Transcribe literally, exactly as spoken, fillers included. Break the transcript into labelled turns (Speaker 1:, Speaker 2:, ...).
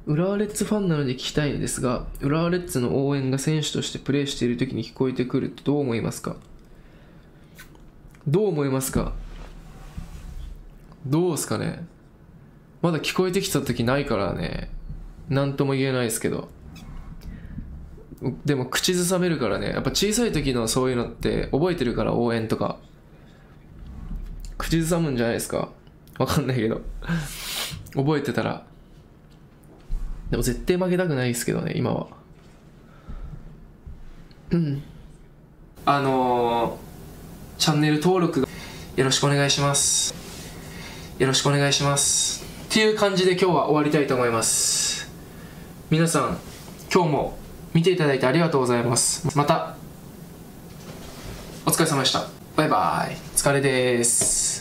Speaker 1: 浦和レッズファンなので聞きたいのですが、浦和レッズの応援が選手としてプレーしている時に聞こえてくるとどう思いますか？どう思いますか？どうですかね。まだ聞こえてきた時ないからね、なんとも言えないですけど、でも口ずさめるからね。やっぱ小さい時のそういうのって覚えてるから、応援とか口ずさむんじゃないですか。わかんないけど覚えてたら。でも絶対負けたくないですけどね、今は。うんあのー、チャンネル登録よろしくお願いします。よろしくお願いしますっていう感じで今日は終わりたいと思います。皆さん今日も見ていただいてありがとうございます。またお疲れ様でした。バイバイ。お疲れです。